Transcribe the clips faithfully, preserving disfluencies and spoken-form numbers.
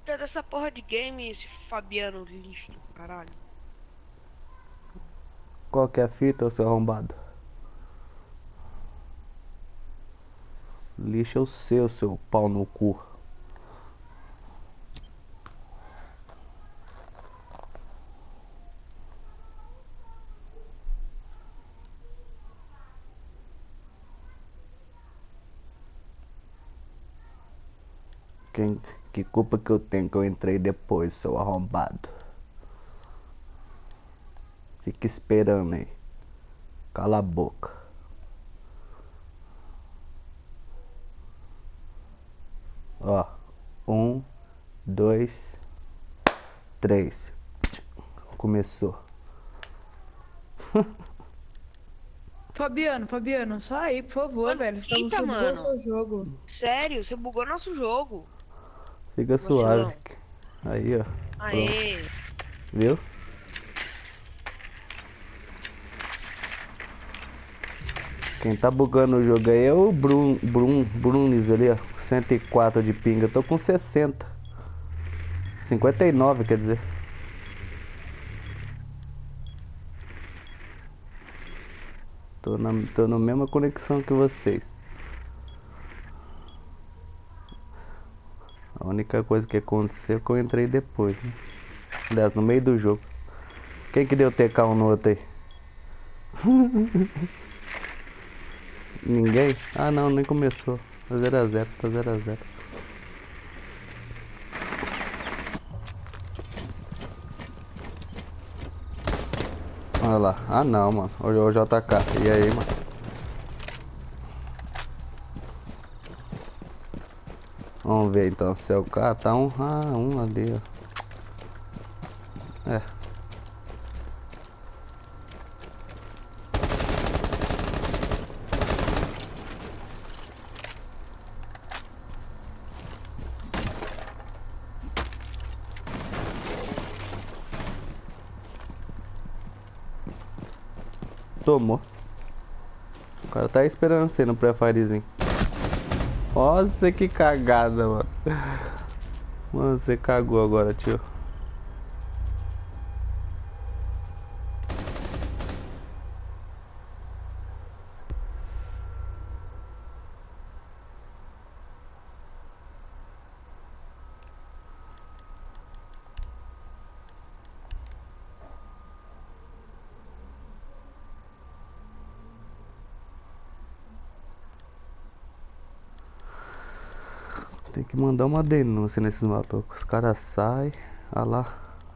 fita dessa porra de game, esse Fabiano lixo, caralho. Qual que é a fita, seu arrombado? Lixa o seu, seu pau no cu. Quem, que culpa que eu tenho que eu entrei depois, seu arrombado? Fica esperando aí. Cala a boca. Ó. Um, dois, três. Começou. Fabiano, Fabiano, sai, por favor, Mano, velho. Você eita, tá mano. o jogo. Sério, você bugou nosso jogo. Fica suave. Aí, ó. Aê. Pronto. Viu? Quem tá bugando o jogo aí é o Brun, Brun, Brunis ali, ó. cento e quatro de pinga. Eu tô com sessenta. cinquenta e nove, quer dizer. Tô na, tô na mesma conexão que vocês. A única coisa que aconteceu é que eu entrei depois, né? Aliás, no meio do jogo. Quem que deu T K um no outro aí? Ninguém? Ah não, nem começou. Tá zero a zero, tá zero a zero. Olha lá. Ah não, mano. O J K. E aí, mano? Vamos ver então se é o cara. Tá um. Ah, um ali, ó. É. Tomou. O cara tá esperando você no pré-firezinho. Nossa, que cagada, mano. Mano, você cagou agora, tio. Tem que mandar uma denúncia nesses mapas. Os caras saem. Olha lá.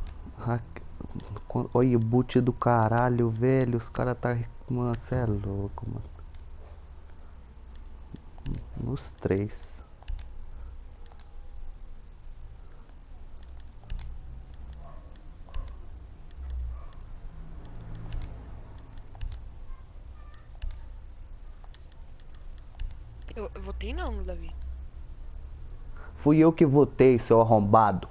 Olha o boot do caralho, velho. Os caras tá. Mano, cê é louco, mano. Nos três. Eu, eu votei não no Davi. Fui eu que votei, seu arrombado.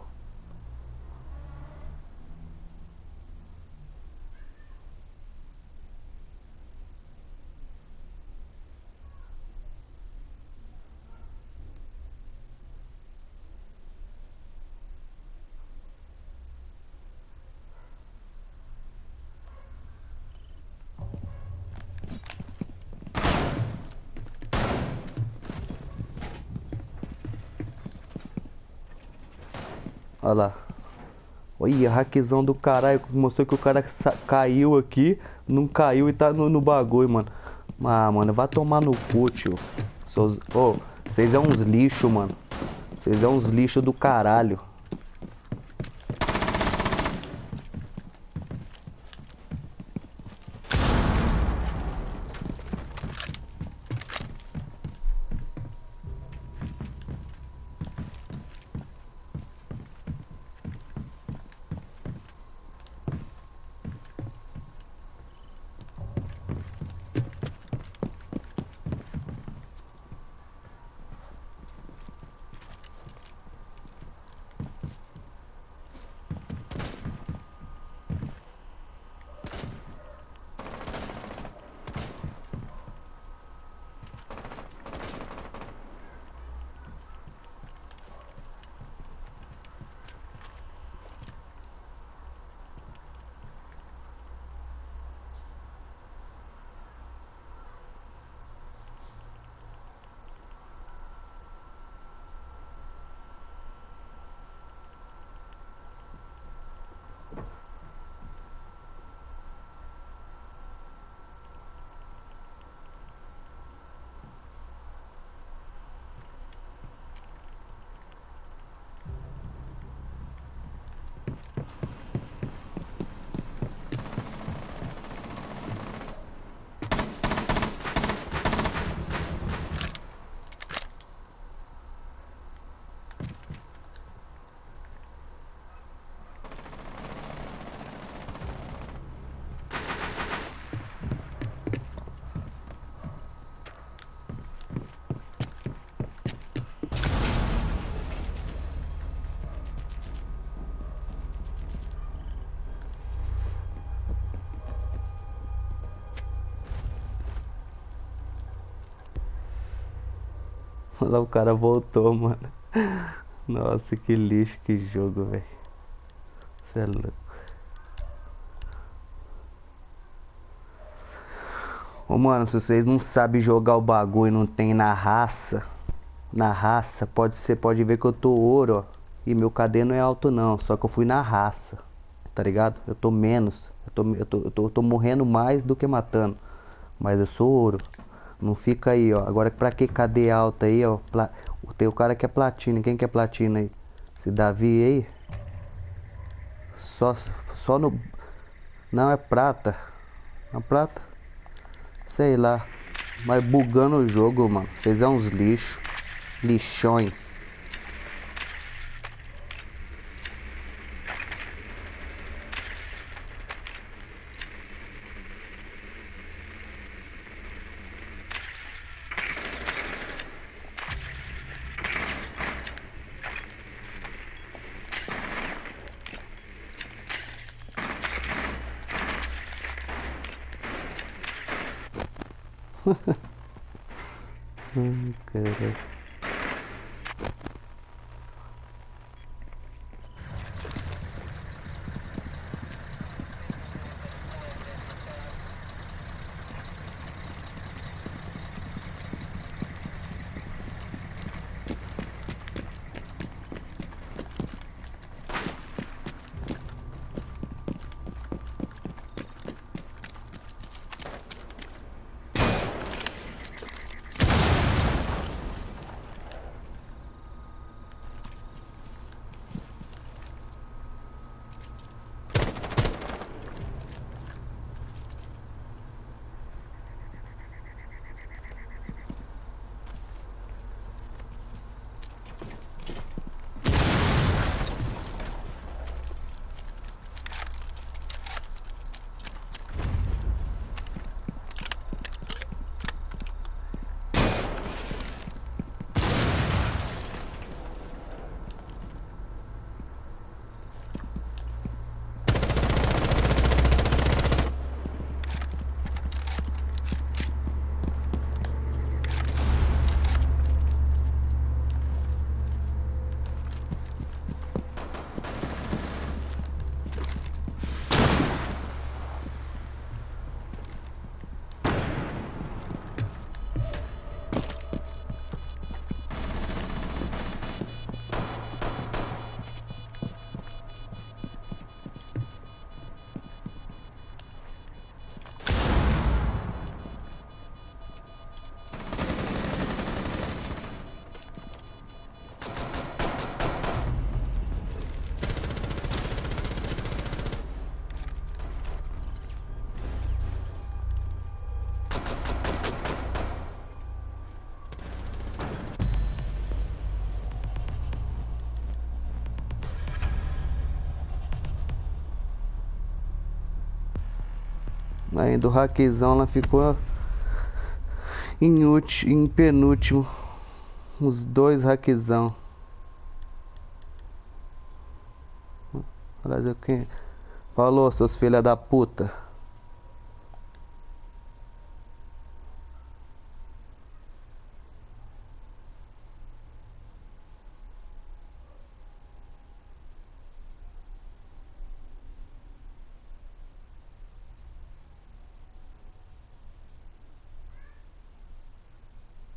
Olha lá. Olha, hackzão do caralho. Mostrou que o cara caiu aqui. Não caiu e tá no, no bagulho, mano. Ah, mano, vai tomar no cu, tio. Ô, vocês é uns lixo, mano. Vocês é uns lixo do caralho. Olha lá, o cara voltou, mano. Nossa, que lixo, que jogo, velho. Cê é louco. Ô, mano, se vocês não sabem jogar o bagulho e não tem na raça, na raça, pode ser, pode ver que eu tô ouro, ó. E meu K D não é alto não, só que eu fui na raça, tá ligado? Eu tô menos, eu tô, eu tô, eu tô, eu tô morrendo mais do que matando, mas eu sou ouro. Não fica aí, ó. Agora pra que K D alta aí, ó? Pla... Tem o cara que é platina, quem que é platina aí? Esse Davi aí? Só, só no... Não, é prata. A prata? Sei lá. Mas bugando o jogo, mano. Vocês é uns lixo. Lixões. Hum, cara. Aí do hackzão ela ficou em, último, em penúltimo. Os dois hackzão. Olha quem. Falou, seus filha da puta.